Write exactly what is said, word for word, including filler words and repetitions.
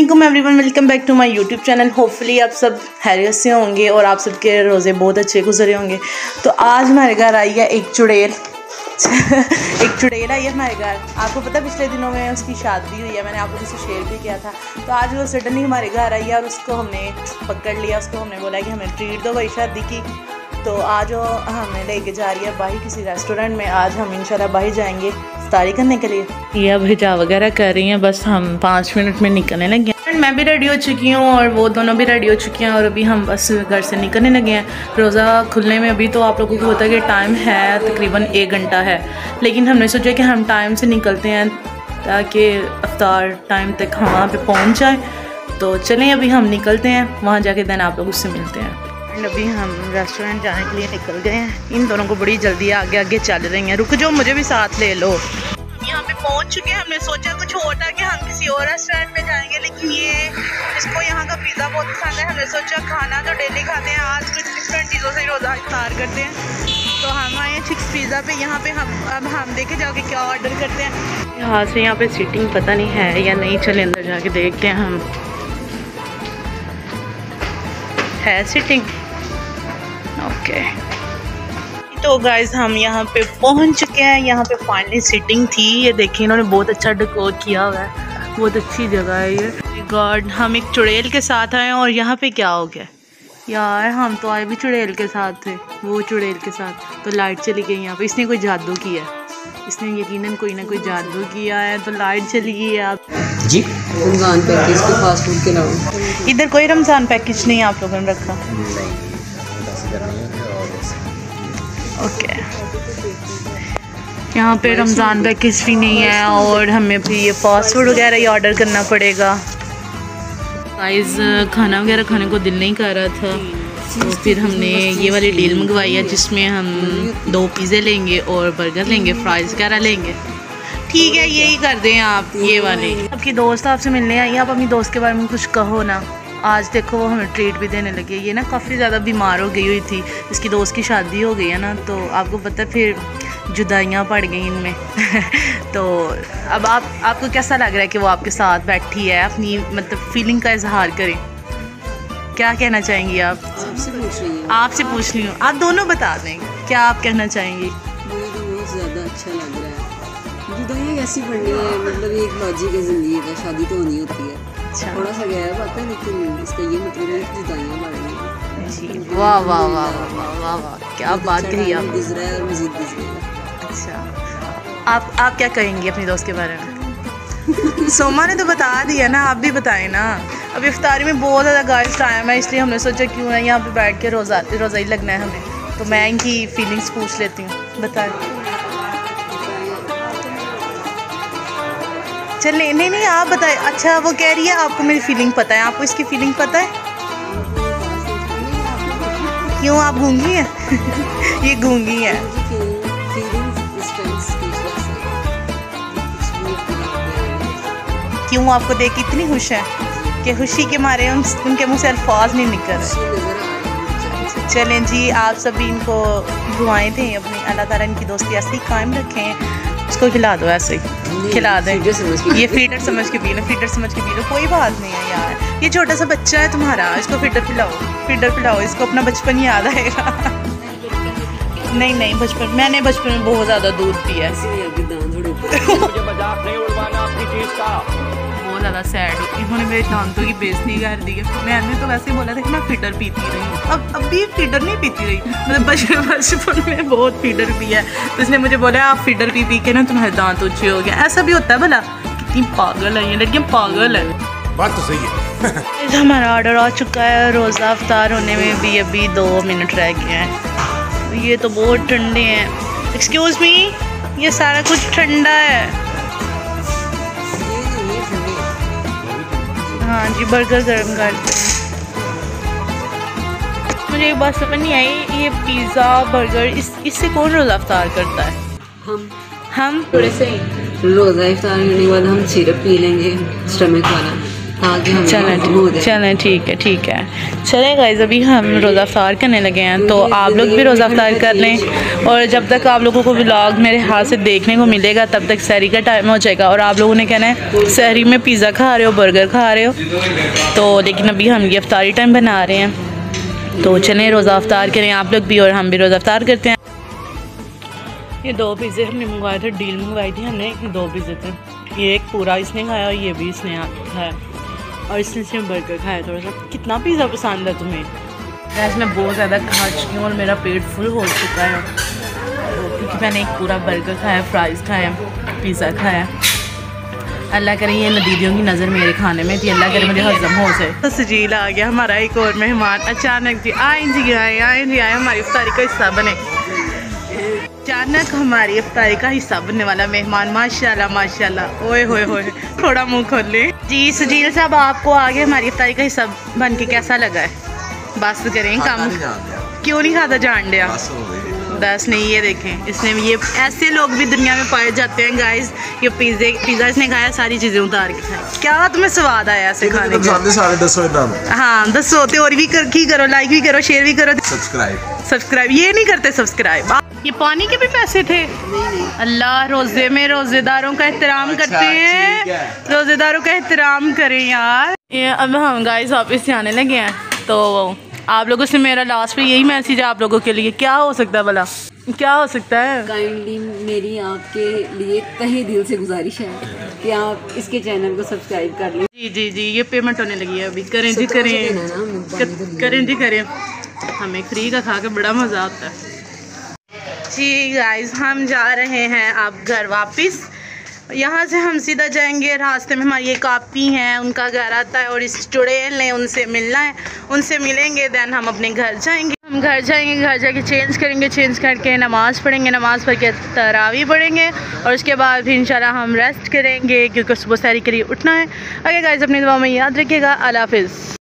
वालेकुम everyone, welcome back to my YouTube channel. Hopefully आप सब खैरियत से होंगे और आप सबके रोज़े बहुत अच्छे गुजरे होंगे। तो आज हमारे घर आई है एक चुड़ैल एक चुड़ैल आई है हमारे घर। आपको पता पिछले दिनों में उसकी शादी हुई है, मैंने आपको किसी शेयर भी किया था। तो आज वो सडनली हमारे घर आई है और उसको हमने पकड़ लिया। उसको हमने बोला कि हमें ट्रीट दो भाई शादी की। तो आज वो हमें लेके जा रही है बाही किसी रेस्टोरेंट में। आज हम इंशाल्लाह बाही जाएंगे इफ्तारी करने के लिए। ये अब हिजाब वगैरह कर रही हैं, बस हम पाँच मिनट में निकलने लगे हैं। मैं भी रेडी हो चुकी हूँ और वो दोनों भी रेडी हो चुकी हैं और अभी हम बस घर से निकलने लगे हैं। रोज़ा खुलने में अभी तो आप लोगों को होता है कि टाइम है तकरीबन एक घंटा है, लेकिन हमने सोचा कि हम टाइम से निकलते हैं ताकि इफ्तार टाइम तक हम वहाँ पर पहुँच जाए। तो चलें अभी हम निकलते हैं, वहाँ जाके दिन आप लोगों से मिलते हैं। अभी हम रेस्टोरेंट जाने के लिए निकल गए हैं। इन दोनों को बड़ी जल्दी आगे आगे चल रही हैं। रुक जाओ, मुझे भी साथ ले लो। यहाँ पे पहुँच चुके हैं। हमने सोचा कुछ और था कि हम किसी और रेस्टोरेंट में जाएंगे, लेकिन ये इसको यहाँ का पिज़्ज़ा बहुत पसंद है। हमने सोचा खाना तो डेली खाते हैं, आज कुछ डिफरेंट चीज़ों से रोज़ा इफ्तार करते हैं। तो हम आए हैं चिक्स पिज़्ज़ा पे। यहाँ पे हम अब हम देखे जाके क्या ऑर्डर करते हैं। यहाँ से यहाँ पे सीटिंग पता नहीं है या नहीं, चले अंदर जाके देखते हैं। हम है सीटिंग ओके okay. तो गाइज हम यहाँ पे पहुँच चुके हैं। यहाँ पे फाइनली सीटिंग थी। ये देखिए इन्होंने बहुत अच्छा डेकोर किया हुआ है, बहुत अच्छी जगह है ये। गॉड, हम एक चुड़ैल के साथ आए और यहाँ पे क्या हो गया यार। हम तो आए भी चुड़ैल के साथ थे, वो चुड़ैल के साथ। तो लाइट चली गई यहाँ पे। इसने कोई जादू किया है, इसने यकीनन कोई ना कोई जादू किया है। तो लाइट चली गई है। आप जी रमज़ान पैकेज के फास्ट फूड के अलावा इधर कोई रमज़ान पैकेज नहीं आप लोगों ने रखा? ओके यहाँ पे रमज़ान पैकेज भी नहीं है और हमें भी ये फास्ट फूड वगैरह ही ऑर्डर करना पड़ेगा। गाइस खाना वगैरह खाने को दिल नहीं कर रहा था, तो फिर हमने ये वाली डील मंगवाई है जिसमें हम दो पिज़्ज़े लेंगे और बर्गर लेंगे, फ्राइज़ वगैरह लेंगे। ठीक है, यही कर दें आप ये वाले। आपकी दोस्त आपसे मिलने आई है, आप अपनी दोस्त के बारे में कुछ कहो ना। आज देखो वो हमें ट्रीट भी देने लगी है। ये ना काफ़ी ज़्यादा बीमार हो गई हुई थी, इसकी दोस्त की शादी हो गई है ना, तो आपको पता है फिर जुदाइयाँ पड़ गई इनमें तो अब आप आपको कैसा लग रहा है कि वो आपके साथ बैठी है? अपनी मतलब फीलिंग का इजहार करें। क्या कहना चाहेंगी आप? आपसे पूछ रही हूँ आपसे पूछ रही हूँ आप दोनों बता दें क्या आप कहना चाहेंगी? मुझे तो बहुत ज़्यादा अच्छा लग रहा है। जुदाइयाँ कैसी पड़नी है, मतलब ये एक लॉजिक है ज़िंदगी का, शादी तो होनी होती है। अच्छा। थोड़ा सा गहरा बात है, लेकिन इसका ये मतलब है कि जुदाइयाँ बढ़ रही हैं जी। वाह वाह वाह वाह वाह वाह, क्या बात कही आप। गुजरा है और मज़ीद गुजरेगा। अच्छा, आप आप क्या कहेंगी अपनी दोस्त के बारे में? सोमा ने तो बता दिया ना, आप भी बताएं ना। अब इफ्तारी में बहुत ज़्यादा गाइस टाइम है, इसलिए हमने सोचा क्यों ना यहाँ पे बैठ के रोज़ा रोज़ा ही लगना है हमें। तो मैं इनकी फीलिंग्स पूछ लेती हूँ, बताएं। चलिए नहीं नहीं आप बताएं। अच्छा वो कह रही है आपको मेरी फीलिंग पता है, आपको इसकी फीलिंग पता है? क्यों आप गूंगी हैं? ये गूंगी है। क्यों आपको देख इतनी खुश है कि खुशी के मारे उन, उनके मुँह से अल्फाज नहीं निकल रहे। चलें जी, आप सभी इनको दुआएं दें अपनी, अल्लाह ताला इनकी दोस्ती ऐसे ही कायम रखें। इसको खिला दो, ऐसे ही खिला दें। ये फीडर समझ के पी लो, फीडर समझ के पी लो, कोई बात नहीं है यार। ये छोटा सा बच्चा है तुम्हारा, इसको फीडर पिलाओ, फीडर पिलाओ, इसको अपना बचपन याद आएगा। नहीं नहीं बचपन, मैंने बचपन में बहुत ज़्यादा दूध पिया है। बहुत ज़्यादा सैड हो, इन्होंने मेरे दांतों की बेइज्जती कर दी है। मैंने तो वैसे ही बोला था कि मैं फीडर पीती रही हूँ, अब अब भी फीडर नहीं पीती रही। मतलब बचपन बचपन में बहुत फीडर पिया है, तो इसने मुझे बोला आप फीडर पी पी के ना तुम्हारे दांत ऊँचे हो गए। ऐसा भी होता है भला? कितनी पागल है ये लड़कियाँ, पागल है। बात तो सही है। हमारा ऑर्डर आ चुका है। रोज़ा इफ्तार होने में भी अभी दो मिनट रह गए हैं। ये तो बहुत ठंडे हैं। एक्सक्यूज़ मी, ये सारा कुछ ठंडा है। हाँ जी, बर्गर गर्म करते हैं। मुझे एक बात समझ नहीं आई, ये पिज़्ज़ा बर्गर इस इससे कौन रोज़ा इफ्तार करता है? हम हम थोड़े से रोज़ा इफ्तार करने के बाद हम सिरप पी लेंगे स्टमक वाला, चलें चलें ठीक है ठीक है चलें गाइस, अभी हम रोज़ा अफ्तार करने लगे हैं, तो आप लोग भी रोज़ा अफ्तार कर लें। और जब तक आप लोगों को व्लॉग मेरे हाथ से देखने को मिलेगा तब तक सहरी का टाइम हो जाएगा। और आप लोगों ने कहना है सहरी में पिज़्ज़ा खा रहे हो, बर्गर खा रहे हो, तो लेकिन अभी हम ये अफ्तारी टाइम बना रहे हैं। तो चलें रोज़ा अफ्तार करें आप लोग भी और हम भी रोज़ा अफ्तार करते हैं। ये दो पिज़्ज़े हमने मंगवाए थे, डील मंगवाई थी हमने, दो पिज़्ज़े थे, ये एक पूरा इसने खाया और ये भी इसने खाया और इसने इसने बर्गर खाया थोड़ा सा। कितना पिज़्ज़ा पसंद है तुम्हें? गैस मैं बहुत ज़्यादा खा चुकी हूँ और मेरा पेट फुल हो चुका है, क्योंकि मैंने एक पूरा बर्गर खाया, फ्राइज़ खाया, पिज़्ज़ा खाया। अल्लाह करे ये नदीदियों की नज़र मेरे खाने में थी, अल्लाह करे मुझे हज़म हो जाए। तो सजील आ गया हमारा एक और मेहमान अचानक जी, आए जी आए आए जी आए, हमारी इफ्तारी का हिस्सा बने। अचानक हमारी इफ्तारी का हिस्सा बनने वाला मेहमान, माशाल्लाह माशाल्लाह, ओए होए होए, थोड़ा मुंह खोल ले जी। सजील साहब आपको आगे हमारी इफ्तारी का हिस्सा बन के कैसा लगा है? बस करें काम, क्यों नहीं खाता जान दिया? बस नहीं, ये देखें इसने, ये ऐसे लोग भी दुनिया में पाए जाते हैं गाइस। ये पिज़्ज़े पिज़्ज़ा इसने खाया, सारी चीज़ें उतार के खाई। क्या तुम्हें स्वाद आया ऐसे खाने का? हाँ दसो, तो और भी कर, की करो, लाइक भी करो, शेयर भी करो, सब्सक्राइब सब्सक्राइब ये नहीं करते सब्सक्राइब। ये पानी के भी पैसे थे? अल्लाह रोज़े में रोज़ेदारों का एहतराम करते हैं, रोज़ेदारों का एहतराम करें यार। ये अब हम गाइस वापस से आने लगे हैं, तो आप लोगों से मेरा लास्ट में यही मैसेज है आप लोगों के लिए, क्या हो सकता है भला, क्या हो सकता है? काइंडली मेरी आपके लिए तहे दिल से गुजारिश है कि आप इसके चैनल को सब्सक्राइब कर लें। जी जी जी ये पेमेंट होने लगी है अभी, करें जी करें करें जी करें, हमें फ्री का खा के बड़ा मज़ा आता है जी। गाइस हम जा रहे हैं अब घर वापस, यहाँ से हम सीधा जाएंगे, रास्ते में हमारी एक आपी हैं उनका घर आता है और इस चुड़ैल ने उनसे मिलना है, उनसे मिलेंगे देन हम अपने घर जाएंगे। हम घर जाएंगे, घर जाके चेंज करेंगे, चेंज करके नमाज़ पढ़ेंगे, नमाज़ पढ़ के तरावी पढ़ेंगे और उसके बाद फिर इंशाल्लाह हम रेस्ट करेंगे क्योंकि सुबह सहरी के लिए उठना है। अगर गाइस अपनी दुआ में याद रखिएगा। अल्लाह हाफ़िज़।